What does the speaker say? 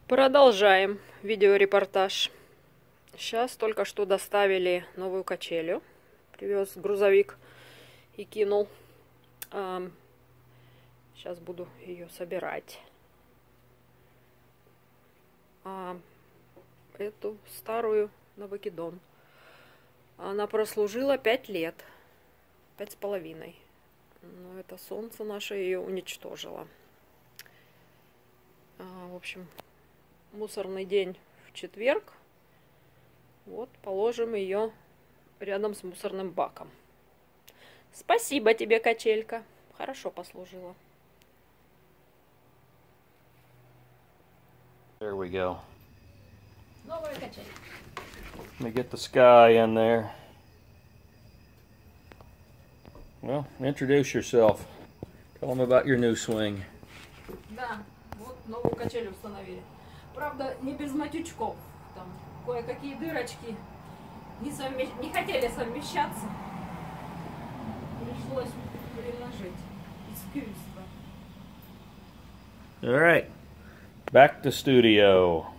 Продолжаем видеорепортаж. Сейчас только что доставили новую качелю. Привез грузовик и кинул. Сейчас буду ее собирать. А эту старую Новокидон. Она прослужила 5 лет. 5,5. Но это солнце наше ее уничтожило. В общем, мусорный день в четверг. Вот, положим ее рядом с мусорным баком. Спасибо тебе, качелька. Хорошо послужила. There we go. Новая качель. Let me get the sky in there. Well, introduce yourself. Tell them about your new swing. Да, вот новую качель установили. Правда, не без матючков. Там кое-какие дырочки не хотели совмещаться. Пришлось приложить искусство. All right, back to studio.